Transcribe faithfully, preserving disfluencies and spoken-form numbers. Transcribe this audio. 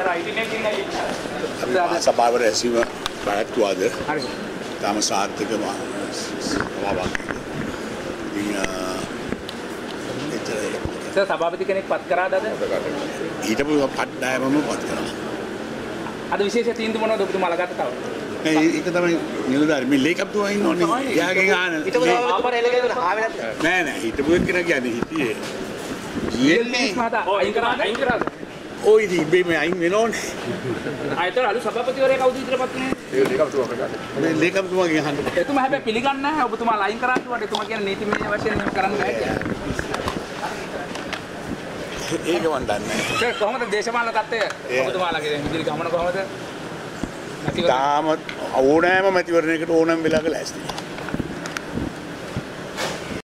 සභාවට ඇසීම පැවැත්වුවාද? හරි. තාම සාර්ථක සභාවක්. ඉතින් සභාපති කෙනෙක් පත් කරාද අද? ඊටපු කණ්ඩායමම පත් කරා. අද විශේෂ තීන්දුව මොනවද ඔබතුමාලා ගත්ත තව? ඒක තමයි නිලධාරි මේ ලේකම්තුමා ඉන්නෝනේ. එයාගෙන් ආන. ඊටපු ආපර එළගෙන ආවේ නැද්ද? නෑ නෑ ඊටපු කෙනා කියන්නේ හිටියේ. ඊයේ මහතා අයින් කරාද? අයින් කරාද? ඔය ඉතින් මේ අයින් වෙනෝනේ. ආයතන අලු සභාපතිවරයා කවුද ඉදිරියපත් වුනේ? ඒ ලේකම්තුමා ප්‍රකාශ. මේ ලේකම්තුමාගෙන් අහන්න. එතුමා හැබැයි පිළිගන්නේ නැහැ ඔබතුමාලා අයින් කරා කිව්වට එතුමා කියන්නේ නීතිමය වශයෙන් එහෙම කරන්න බෑ කියලා. ඒක මන් දන්නේ නැහැ. කොහොමද දේශපාලන තත්ත්වය ඔබතුමාලාගේ ඉදිරි ගමන කොහොමද? තාම ඕනෑම මැතිවරණයකට ඕනෑම වෙලාවක ලෑස්තියි.